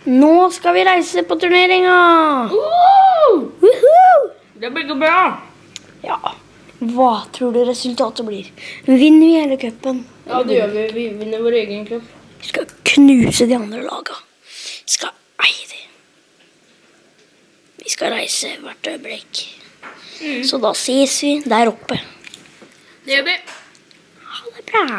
Nå skal vi reise på turneringa! Det blir ikke bra! Ja, hva tror du resultatet blir? Vinner vi hele cupen? Ja, det gjør vi. Vi vinner vår egen cup. Vi skal knuse de andre laga. Vi skal eie de. Vi skal reise hvert øyeblikk. Så da ses vi der oppe. Det gjør vi. Ha det bra!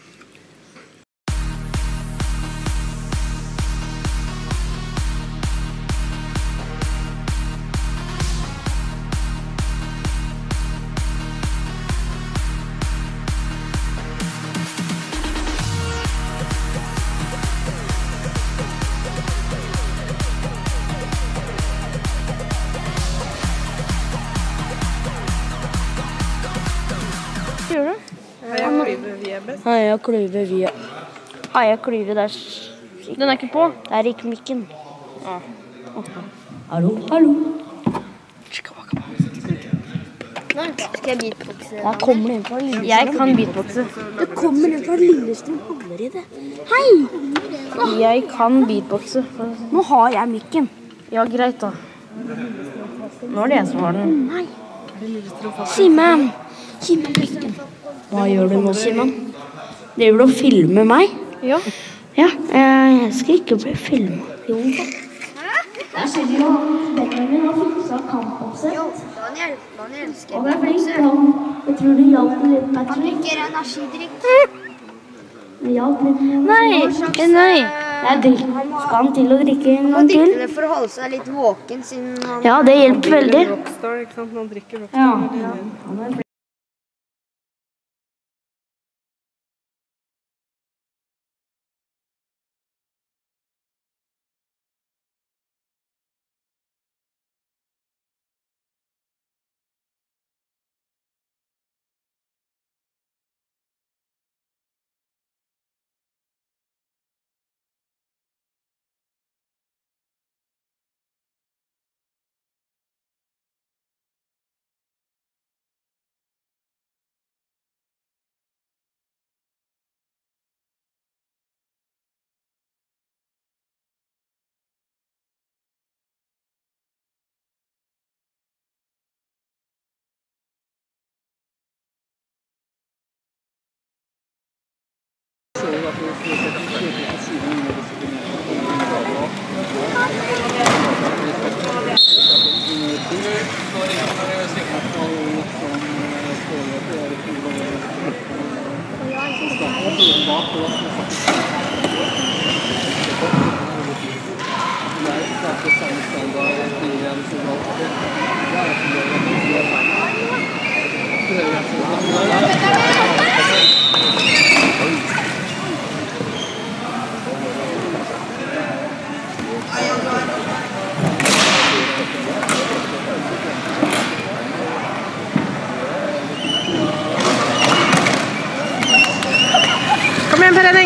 Gjør du? Heia Klyve via. Heia Klyve der. Den er ikke på. Der gikk mikken. Ja. Hallo, hallo. Nei, skal jeg beatboxe? Der kommer det en fra Lillestrøm. Jeg kan beatboxe. Det kommer en fra Lillestrøm allerede. Hei! Jeg kan beatboxe. Nå har jeg mikken. Ja, greit da. Nå er det jeg som har den. Nei. Simen. Simen. Hva gjør du nå, Simen? Driver du og filmer meg? Ja. Ja, jeg skal ikke bli filmet. Jo. Der ser vi jo Benjamin har fikset kampoppsett. Jo, Daniel skal Og det er flink. Jeg tror det hjalp litt, Han Patrick. drikker energidrikk. Det hjalp litt. Nei. Jeg drikker. Skal han til å drikke en Han gang til? drikker det for å holde seg litt våken siden han... Ja, det hjelper veldig. Rockstar, ikke sant? Man drikker Rockstar. Ja. Kom igjen, Per Henning.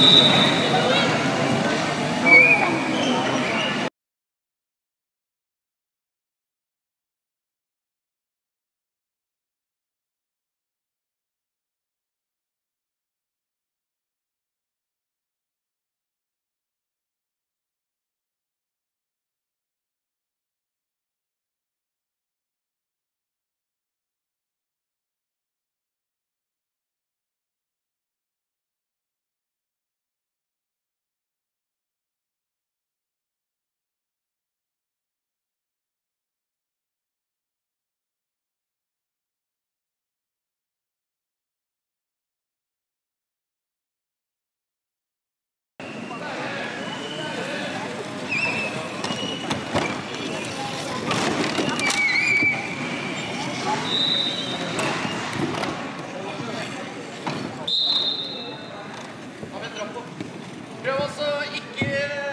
Prøv også ikke...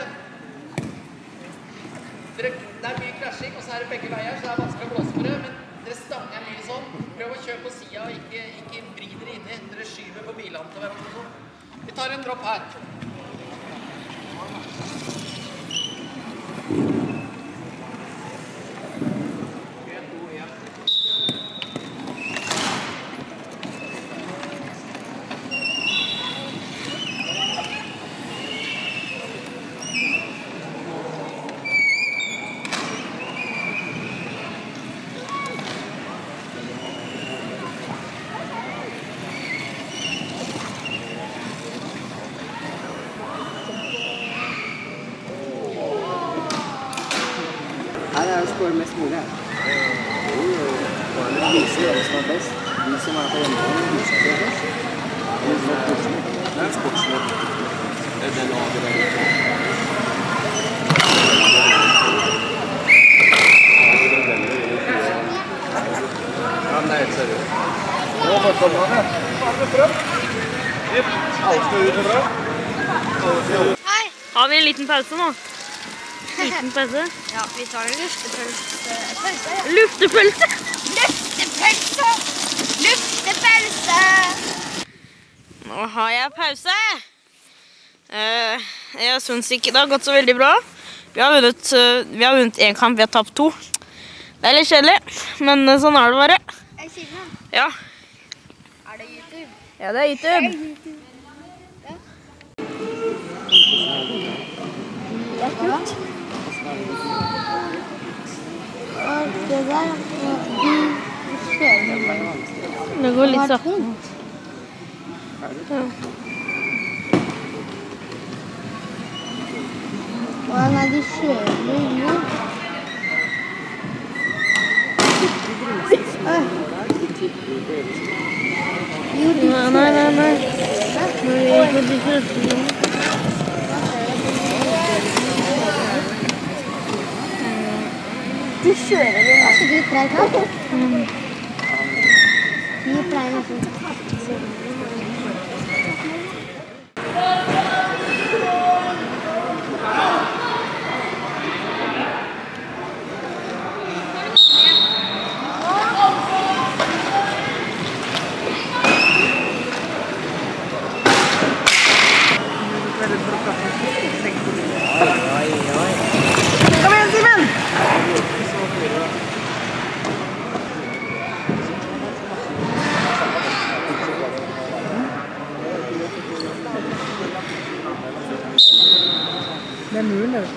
Det er mye krasjing, og så er det begge veier, så det er vanskelig å blåse på det, men dere stanger mye sånn. Prøv å kjøre på siden, og ikke vri dere inni. Dere skyver på bilene til hverandre. Vi tar en dropp her. Her er det å skåre mest mulig her. Det viser hvem som er best. De som er på hjemmebane, viser det først. Det er sportslig. Det er det laget der ute. Ja, men det er helt seriøst. Det var bare sånn her. Alt skal ut og bra. Hei! Har vi en liten pause nå? Liten pause? Ja, vi tar en luftepølse. Luftepølse! Luftepølse! Luftepølse! Nå har jeg pause. Jeg synes ikke det har gått så veldig bra. Vi har vunnet en kamp, vi har tapt 2. Det er litt kjedelig, men sånn er det bare. Jeg sier den. Ja. Er det YouTube? Ja, det er YouTube. Det er kult. Og det der, Det går litt sakte. Nei, de kjøler jo. Nei. De kjører jo. Det er skikkelig tregt nå. De pleier nesten. Kom igjen, Simen! Det er muren, det.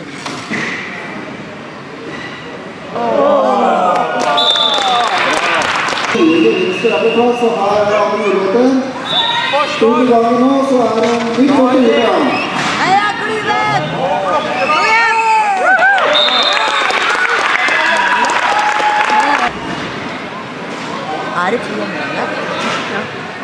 Vinster er på plass, og her er andre muligheter. Stor gang nå, så er det nytt på 4. Heia Klyven! Kom igjen! Er det 2 omganger? Ja.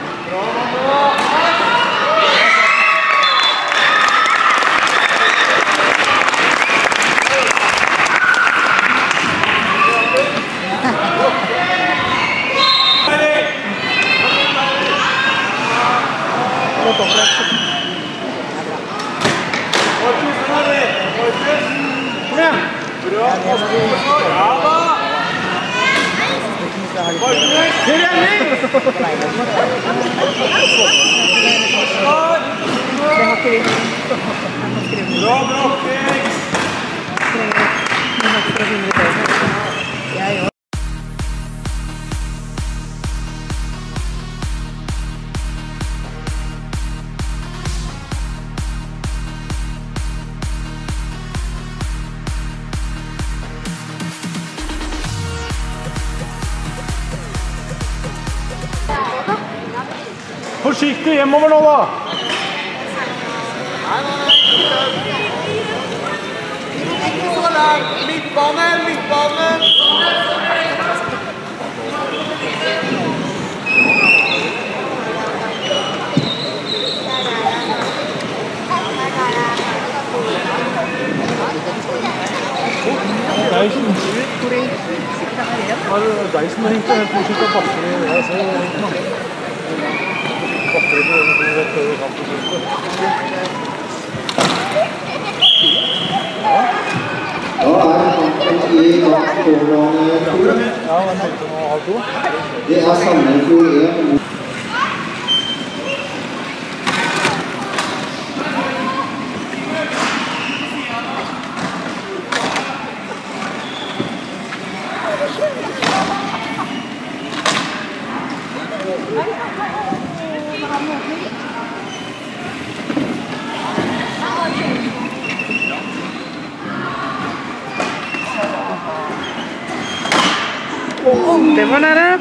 Forsiktig hjemover nå da! Ikke så langt! Midtbane! Deisen hengte helt bortsett av batteri. Jeg ser det. Batteri på denne rett over kampen. Da er kampen i kamp overgang 2. Det er Sandefjord 1. Det var nære.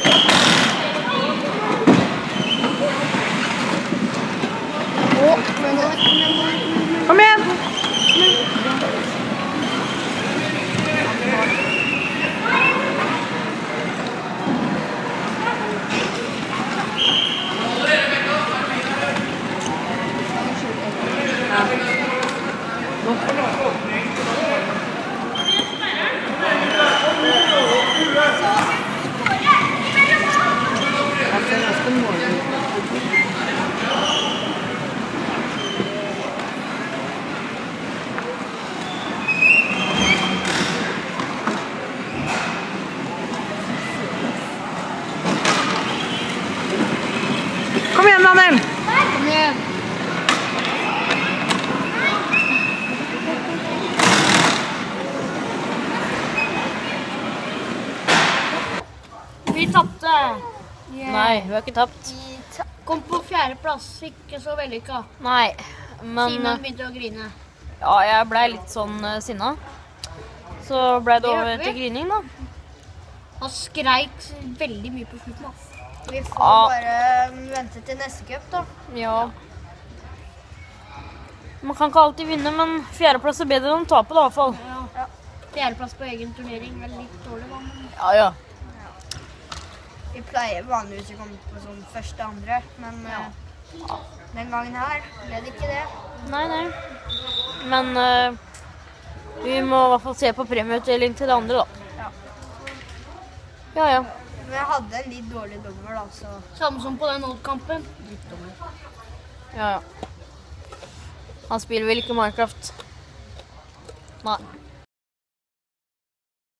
Kom igjen! Kom igjen, Daniel! Kom igjen. Vi tappte. Nei, vi har ikke tapt. Kom på 4. plass, ikke så vellykka. Nei, men Simen begynte å grine. ja, jeg ble litt sånn sinna. Så ble det over hørte vi. til grining, da. Han skreik veldig mye på slutten. Da. Vi får Ja. bare vente til neste cup, da. Ja. Man kan ikke alltid vinne, men 4. plass er bedre enn å tape, da, i hvert fall. Ja. 4. plass på egen turnering, vel litt dårlig, da. Men Ja, ja. Vi pleier vanligvis å komme på sånn første, andre, men den gangen her ble det ikke det. Nei, nei. Men vi må i hvert fall se på premieutdeling til det andre, da. Ja. Ja, ja. Men jeg hadde en litt dårlig dommer, da, så samme som på den Odd-kampen. Ja, ja. Han spiller vel ikke Minecraft? Nei.